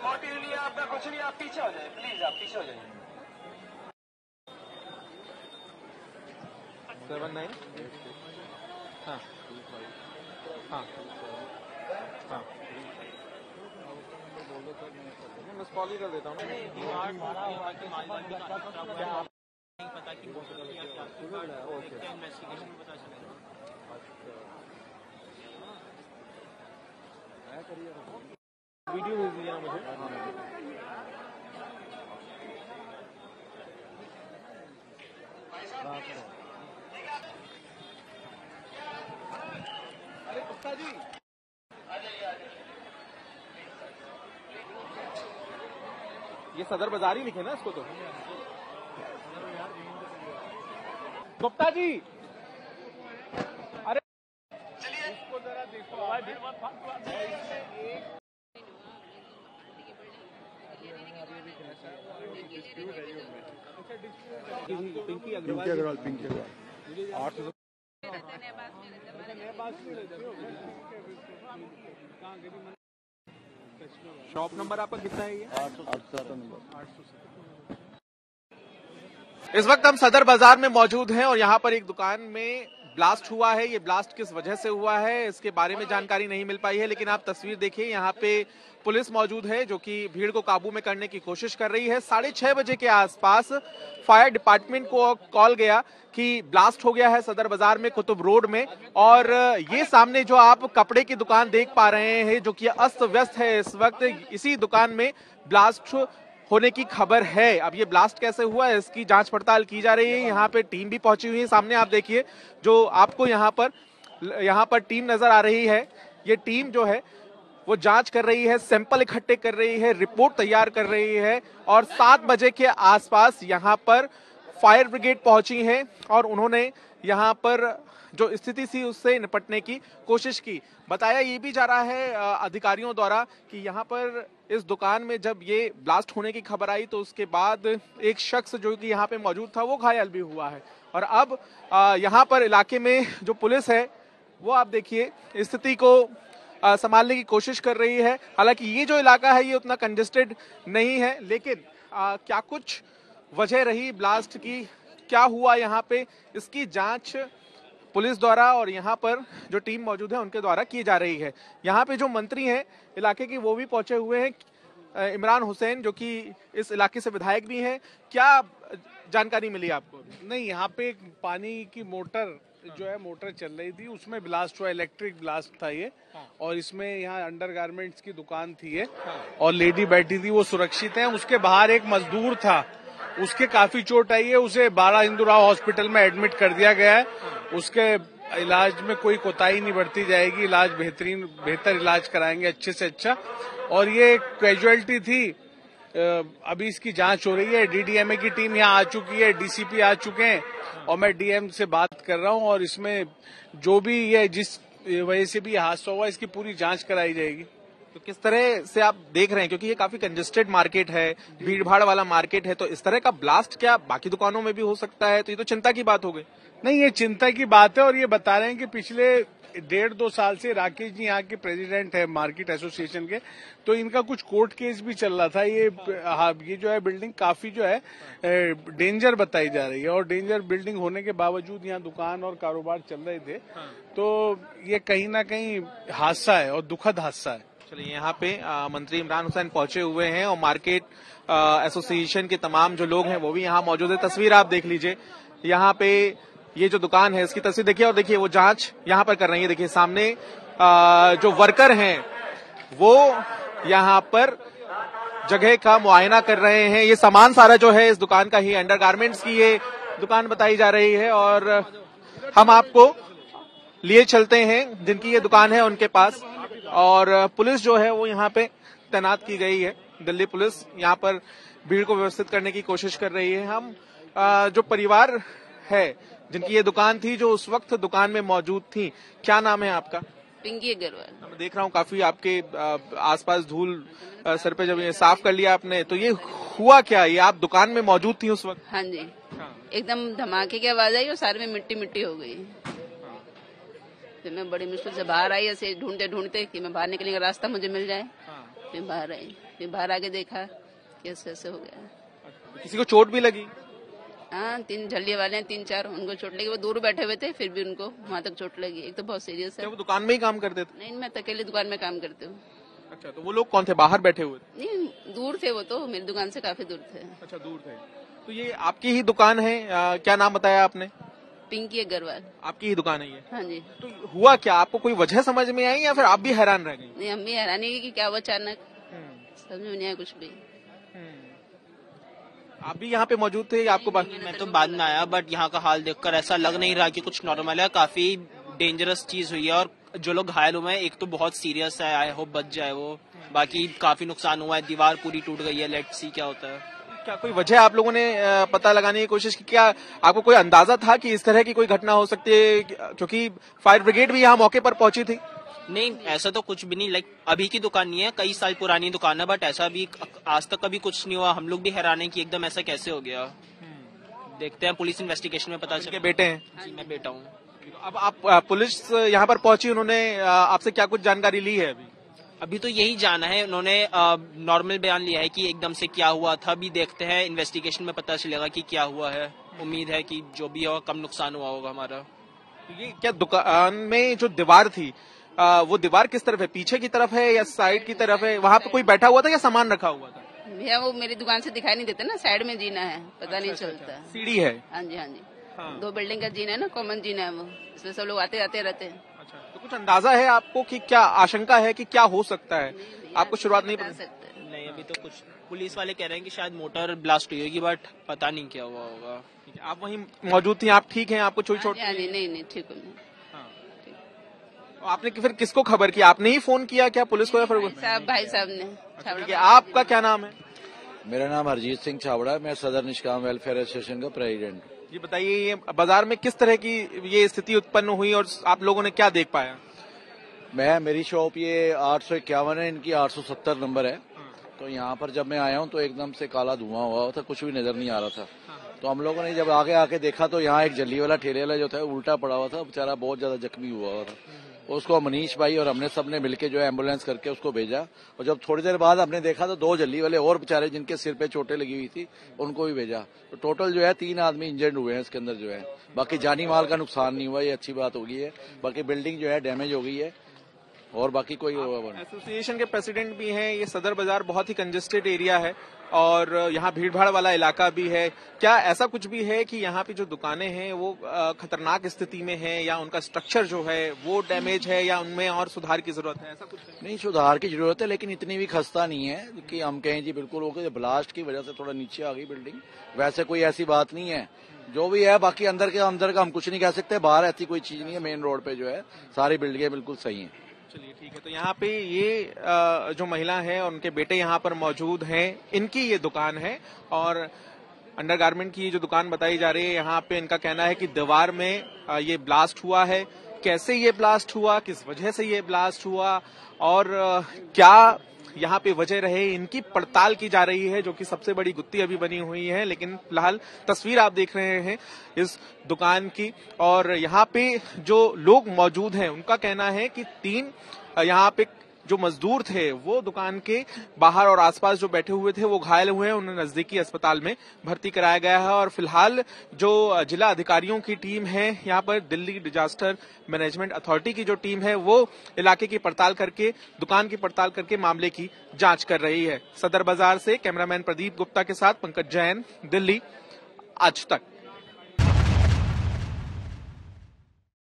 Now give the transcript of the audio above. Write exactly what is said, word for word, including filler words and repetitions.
आप कुछ नहीं, आप पीछे हो जाइए प्लीज, आप पीछे हो जाइए। सेवन नाइन हाँ हाँ हाँ मैं कॉल ही कर देता हूँ। नहीं पता कि इन्वेस्टिगेशन में पता चलेगा। वीडियो भेज दिया मुझे। अरे गुप्ता जी आ जाइए, आ जाइए। ये सदर बाजार ही लिखे ना इसको तो। गुप्ता जी अरे चलिए इसको जरा देखो। पिंकी अग्रवाल पिंकी अग्रवाल आठ सौ शॉप नंबर आपका कितना है? ये आठ सौ नंबर आठ सौ। इस वक्त हम सदर बाजार में मौजूद हैं और यहाँ पर एक दुकान में ब्लास्ट हुआ है। ये ब्लास्ट किस वजह से हुआ है इसके बारे में जानकारी नहीं मिल पाई है, लेकिन आप तस्वीर देखिए, यहाँ पे पुलिस मौजूद है जो कि भीड़ को काबू में करने की कोशिश कर रही है। साढ़े छह बजे के आसपास फायर डिपार्टमेंट को कॉल गया कि ब्लास्ट हो गया है सदर बाजार में कुतुब रोड में, और ये सामने जो आप कपड़े की दुकान देख पा रहे हैं जो कि अस्त व्यस्त है इस वक्त, इसी दुकान में ब्लास्ट होने की खबर है। अब ये ब्लास्ट कैसे हुआ है इसकी जांच पड़ताल की जा रही है। यहाँ पे टीम भी पहुंची हुई है। सामने आप देखिए जो आपको यहाँ पर यहाँ पर टीम नजर आ रही है, ये टीम जो है वो जांच कर रही है, सैंपल इकट्ठे कर रही है, रिपोर्ट तैयार कर रही है। और सात बजे के आसपास यहाँ पर फायर ब्रिगेड पहुंची है और उन्होंने यहाँ पर जो स्थिति थी उससे निपटने की कोशिश की। बताया ये भी जा रहा है अधिकारियों द्वारा कि यहाँ पर इस दुकान में जब ये ब्लास्ट होने की खबर आई तो उसके बाद एक शख्स जो कि यहाँ पे मौजूद था वो घायल भी हुआ है। और अब यहाँ पर इलाके में जो पुलिस है वो आप देखिए स्थिति को संभालने की कोशिश कर रही है। हालांकि ये जो इलाका है ये उतना कंजेस्टेड नहीं है, लेकिन आ, क्या कुछ वजह रही ब्लास्ट की, क्या हुआ यहाँ पे, इसकी जांच पुलिस द्वारा और यहाँ पर जो टीम मौजूद है उनके द्वारा की जा रही है। यहाँ पे जो मंत्री हैं इलाके के वो भी पहुंचे हुए हैं, इमरान हुसैन जो कि इस इलाके से विधायक भी हैं। क्या जानकारी मिली आपको? नहीं, यहाँ पे एक पानी की मोटर जो है मोटर चल रही थी, उसमें ब्लास्ट हुआ, इलेक्ट्रिक ब्लास्ट था ये। हाँ। और इसमें यहाँ अंडरगारमेंट्स की दुकान थी ये। हाँ। और लेडी बैठी थी, वो सुरक्षित है। उसके बाहर एक मजदूर था, उसके काफी चोट आई है, उसे बारह हिंदूराव हॉस्पिटल में एडमिट कर दिया गया है। उसके इलाज में कोई कोताही नहीं बरती जाएगी, इलाज बेहतरीन बेहतर इलाज कराएंगे, अच्छे से अच्छा। और ये कैजुअलिटी थी, अभी इसकी जांच हो रही है। डीडीएमए की टीम यहाँ आ चुकी है, डीसीपी आ चुके हैं और मैं डीएम से बात कर रहा हूँ। और इसमें जो भी ये जिस वजह से भी हादसा हुआ इसकी पूरी जांच कराई जाएगी। तो किस तरह से आप देख रहे हैं, क्योंकि ये काफी कंजेस्टेड मार्केट है, भीड़ भाड़ वाला मार्केट है, तो इस तरह का ब्लास्ट क्या बाकी दुकानों में भी हो सकता है? तो ये तो चिंता की बात हो गई। नहीं, ये चिंता की बात है। और ये बता रहे हैं कि पिछले डेढ़ दो साल से राकेश जी यहाँ के प्रेसिडेंट है मार्केट एसोसिएशन के, तो इनका कुछ कोर्ट केस भी चल रहा था। ये हाँ, ये जो है बिल्डिंग काफी जो है डेंजर बताई जा रही है, और डेंजर बिल्डिंग होने के बावजूद यहाँ दुकान और कारोबार चल रहे थे। हाँ। तो ये कहीं ना कहीं हादसा है और दुखद हादसा है। चलिए, यहाँ पे आ, मंत्री इमरान हुसैन पहुंचे हुए हैं और मार्केट एसोसिएशन के तमाम जो लोग हैं वो भी यहाँ मौजूद है। तस्वीर आप देख लीजिए, यहाँ पे ये जो दुकान है इसकी तस्वीर देखिए, और देखिए वो जांच यहाँ पर कर रही है। देखिए सामने आ, जो वर्कर हैं वो यहाँ पर जगह का मुआयना कर रहे हैं। ये सामान सारा जो है इस दुकान का ही, अंडरगारमेंट्स की ये दुकान बताई जा रही है। और हम आपको लिए चलते हैं जिनकी ये दुकान है उनके पास। और पुलिस जो है वो यहाँ पे तैनात की गई है, दिल्ली पुलिस यहाँ पर भीड़ को व्यवस्थित करने की कोशिश कर रही है। हम आ, जो परिवार है जिनकी ये दुकान थी, जो उस वक्त दुकान में मौजूद थी, क्या नाम है आपका? पिंकी अग्रवाल। मैं देख रहा हूँ काफी आपके आसपास धूल सर पे, जब ये साफ कर लिया आपने तो ये हुआ क्या? ये आप दुकान में मौजूद थी उस वक्त? हाँ जी। हाँ। एकदम धमाके की आवाज आई और सारे में मिट्टी मिट्टी हो गई। हाँ। फिर मैं बड़ी मुश्किल से बाहर आई, ऐसे ढूंढते ढूंढते कि मैं बाहर निकलने का रास्ता मुझे मिल जाए। हाँ। फिर बाहर आई, फिर बाहर आके देखा कैसे कैसे हो गया। किसी को चोट भी लगी? हाँ, तीन झल्ले वाले हैं, तीन चार, उनको चोट लगी। वो दूर बैठे हुए थे, फिर भी उनको वहाँ तक चोट लगी। एक तो बहुत सीरियस है। वो दुकान में ही काम करते थे? नहीं, मैं अकेले दुकान में काम करती हूँ। अच्छा, तो वो लोग कौन थे? बाहर बैठे हुए थे? नहीं, दूर थे वो तो, मेरी दुकान से काफी दूर थे। अच्छा, दूर थे। तो ये आपकी ही दुकान है? आ, क्या नाम बताया आपने? पिंकी अग्रवाल। आपकी ही दुकान है ये? हाँ जी। तो हुआ क्या? आपको कोई वजह समझ में आई या फिर आप भी हैरान रह गई? नहीं, हम भी हैरानी की क्या हुआ अचानक, समझ में नहीं आया कुछ भी। आप भी यहाँ पे मौजूद थे? आपको बात? मैं तो बाद में आया, बट यहाँ का हाल देखकर ऐसा लग नहीं रहा कि कुछ नॉर्मल है। काफी डेंजरस चीज हुई है और जो लोग घायल हुए हैं, एक तो बहुत सीरियस है, आई होप बच जाए वो। बाकी काफी नुकसान हुआ है, दीवार पूरी टूट गई है। लेट्स सी क्या होता है। क्या कोई वजह आप लोगों ने पता लगाने की कोशिश की? क्या आपको कोई अंदाजा था कि इस तरह की कोई घटना हो सकती है? क्योंकि फायर ब्रिगेड भी यहाँ मौके पर पहुंची थी। नहीं, ऐसा तो कुछ भी नहीं। लाइक अभी की दुकान नहीं है, कई साल पुरानी दुकान है, बट ऐसा भी आज तक कभी कुछ नहीं हुआ। हम लोग भी हैरान है कि एकदम ऐसा कैसे हो गया। देखते हैं, पुलिस इन्वेस्टिगेशन में पता चलेगा। बेटे हैं? जी, मैं बेटा हूँ। अब आप पुलिस यहाँ पर पहुंची, उन्होंने आपसे क्या कुछ जानकारी ली है? अभी अभी तो यही जाना है। उन्होंने नॉर्मल बयान लिया है कि एकदम से क्या हुआ था। अभी देखते हैं, इन्वेस्टिगेशन में पता चलेगा कि क्या हुआ है। उम्मीद है कि जो भी हो कम नुकसान हुआ होगा हमारा। ये क्या दुकान में जो दीवार थी, आ, वो दीवार किस तरफ है? पीछे की तरफ है या साइड की तरफ है? वहाँ पे कोई बैठा हुआ था या सामान रखा हुआ था? भैया वो मेरी दुकान से दिखाई नहीं देता ना, साइड में जीना है, पता नहीं चलता। सीढ़ी है? हाँ जी, हाँ जी। हाँ। दो बिल्डिंग का जीना है ना, कॉमन जीना है वो, इसलिए सब लोग आते जाते रहते हैं। अच्छा, तो कुछ अंदाजा है आपको कि क्या आशंका है कि क्या हो सकता है? आपको शुरुआत नहीं पता? सकते नहीं, अभी तो कुछ पुलिस वाले कह रहे हैं कि शायद मोटर ब्लास्ट हुई होगी, बट पता नहीं क्या हुआ होगा। आप वहीं मौजूद थी, आप ठीक हैं? आपको कोई चोट? हाँ जी, नहीं नहीं ठीक हूँ। आपने फिर किसको खबर किया? आपने ही फोन किया क्या पुलिस को या फिर? साहब, भाई साहब ने। अच्छा, आपका क्या नाम है? मेरा नाम हरजीत सिंह छाबड़ा, मैं सदर निष्काम वेलफेयर एसोसिएशन का प्रेसिडेंट। जी बताइए, ये बाजार में किस तरह की ये स्थिति उत्पन्न हुई और आप लोगों ने क्या देख पाया? मैं मेरी शॉप ये आठ सौ इक्यावन है, इनकी आठ सौ सत्तर नंबर है। तो यहाँ पर जब मैं आया हूँ तो एकदम से काला धुआं हुआ था, कुछ भी नजर नहीं आ रहा था। तो हम लोगों ने जब आगे आके देखा तो यहाँ एक जल्ली वाला ठेले वाला जो था उल्टा पड़ा हुआ था, बेचारा बहुत ज्यादा जख्मी हुआ हुआ था। उसको मनीष भाई और हमने सबने मिलके जो है एम्बुलेंस करके उसको भेजा। और जब थोड़ी देर बाद हमने देखा तो दो जल्ली वाले और बेचारे जिनके सिर पे चोटें लगी हुई थी उनको भी भेजा। तो टोटल जो है तीन आदमी इंजर्ड हुए हैं इसके अंदर जो है। बाकी जानी माल का नुकसान नहीं हुआ, ये अच्छी बात हो गई है। बाकी बिल्डिंग जो है डैमेज हो गई है और बाकी कोई एसोसिएशन के प्रेसिडेंट भी हैं। ये सदर बाजार बहुत ही कंजेस्टेड एरिया है और यहाँ भीड़ भाड़ वाला इलाका भी है। क्या ऐसा कुछ भी है कि यहाँ पे जो दुकानें हैं वो खतरनाक स्थिति में है या उनका स्ट्रक्चर जो है वो डैमेज है या उनमें और सुधार की जरूरत है? ऐसा कुछ है? नहीं, सुधार की जरूरत है, लेकिन इतनी भी खस्ता नहीं है कि हम कहें जी बिल्कुल हो गए। ब्लास्ट की वजह से थोड़ा नीचे आ गई बिल्डिंग, वैसे कोई ऐसी बात नहीं है। जो भी है बाकी अंदर के अंदर का हम कुछ नहीं कह सकते, बाहर ऐसी कोई चीज नहीं है। मेन रोड पे जो है सारी बिल्डिंगें बिल्कुल सही हैं। चलिए ठीक है। तो यहाँ पे ये जो महिला है उनके बेटे यहाँ पर मौजूद हैं, इनकी ये दुकान है और अंडरगारमेंट की जो दुकान बताई जा रही है। यहाँ पे इनका कहना है कि दीवार में ये ब्लास्ट हुआ है। कैसे ये ब्लास्ट हुआ, किस वजह से ये ब्लास्ट हुआ और क्या यहाँ पे वजह रहे, इनकी पड़ताल की जा रही है, जो कि सबसे बड़ी गुत्थी अभी बनी हुई है। लेकिन फिलहाल तस्वीर आप देख रहे हैं इस दुकान की और यहाँ पे जो लोग मौजूद हैं उनका कहना है कि तीन यहाँ पे जो मजदूर थे वो दुकान के बाहर और आसपास जो बैठे हुए थे वो घायल हुए हैं। उन्हें नजदीकी अस्पताल में भर्ती कराया गया है और फिलहाल जो जिला अधिकारियों की टीम है यहाँ पर, दिल्ली डिजास्टर मैनेजमेंट अथॉरिटी की जो टीम है, वो इलाके की पड़ताल करके, दुकान की पड़ताल करके मामले की जांच कर रही है। सदर बाजार से कैमरामैन प्रदीप गुप्ता के साथ पंकज जैन, दिल्ली आज तक।